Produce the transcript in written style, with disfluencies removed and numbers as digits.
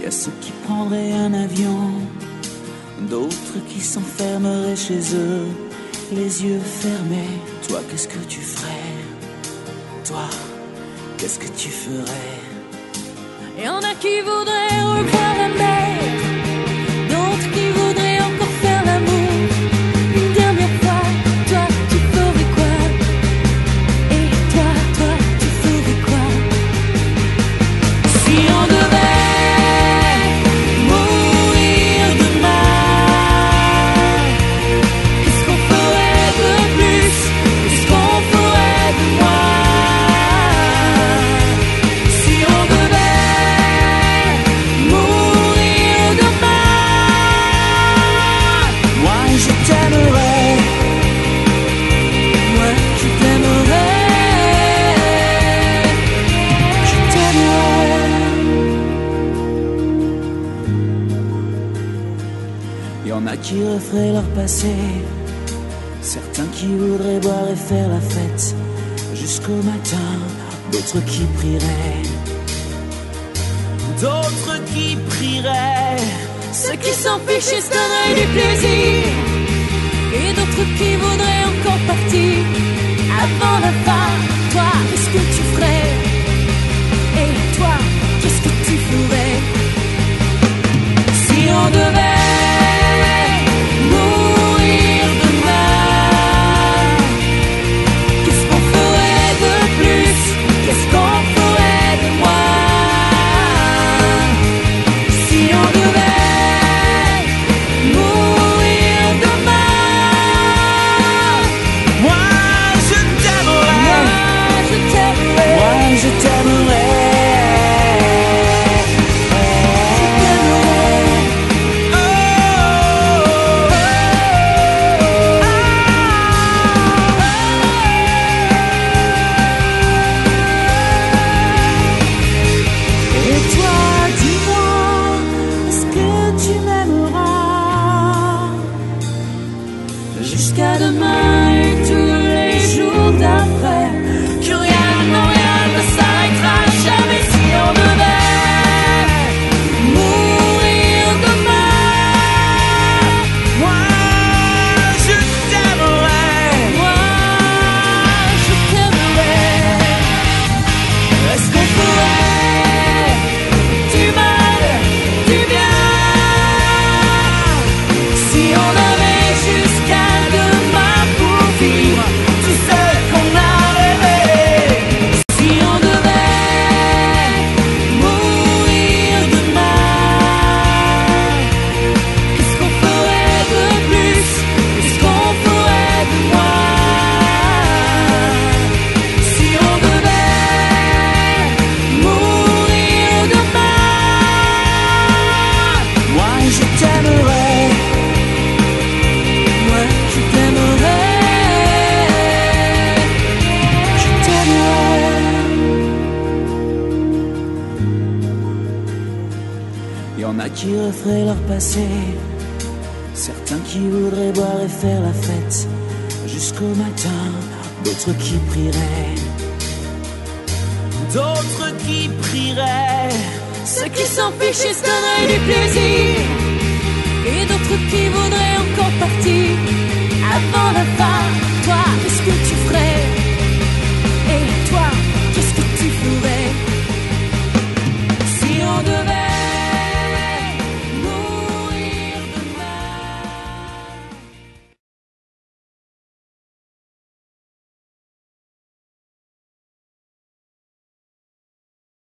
a ceux qui prendraient un avion, d'autres qui s'enfermeraient chez eux, les yeux fermés. Toi, qu'est-ce que tu ferais? Toi, qu'est-ce que tu ferais? Y en a qui voudraient revoir la mer, d'autres qui voudraient encore faire l'amour une dernière fois. Toi, tu ferais quoi? Et toi, tu ferais quoi? Si on devait mourir demain, qu'est-ce qu'on ferait de plus? Qu'est-ce qu'on ferait de moins? Si on devait mourir demain, Moi, je t'aimerais. moi je t'aimerais, Je t'aimerais. Y en a qui referaient leur passé, certains qui voudraient boire et faire la fête jusqu'au matin, d'autres qui prieraient, d'autres qui prieraient. ceux qui s'en fichent se donneraient du plaisir, et d'autres qui voudraient encore partir avant la fin. Toi, qu'est-ce que tu ferais? Et toi, qu'est-ce que tu ferais? Si on devait mourir demain, qu'est-ce qu'on ferait de plus? Qu'est-ce qu'on ferait de moins? Si on devait mourir demain, Moi, je t'aimerais. moi je t'aimerais, Moi, je t'aimerais. Et toi, dis-moi, est-ce que tu m'aimeras jusqu'à demain et tous les jours d'après? Que rien, non rien ne s'arrêtera jamais. Si on devait mourir demain, Moi, je t'aimerais. moi je t'aimerais. Est-ce qu'on ferait du mal, du bien? Si on avait jusqu'à demain pour vivre tout ce qu'on a rêvé. Si on devait mourir demain, qu'est-ce qu'on ferait de plus? Qu'est-ce qu'on ferait de moins? Si on devait mourir demain, Moi, je t'aimerais. moi je t'aimerais, Je t'aimerais. Y en a qui referaient leur passé, certains qui voudraient boire et faire la fête jusqu'au matin, d'autres qui prieraient, d'autres qui prieraient. ceux qui s'en fichent se donneraient du plaisir, et d'autres qui voudraient encore partir avant la fin. Toi, qu'est-ce que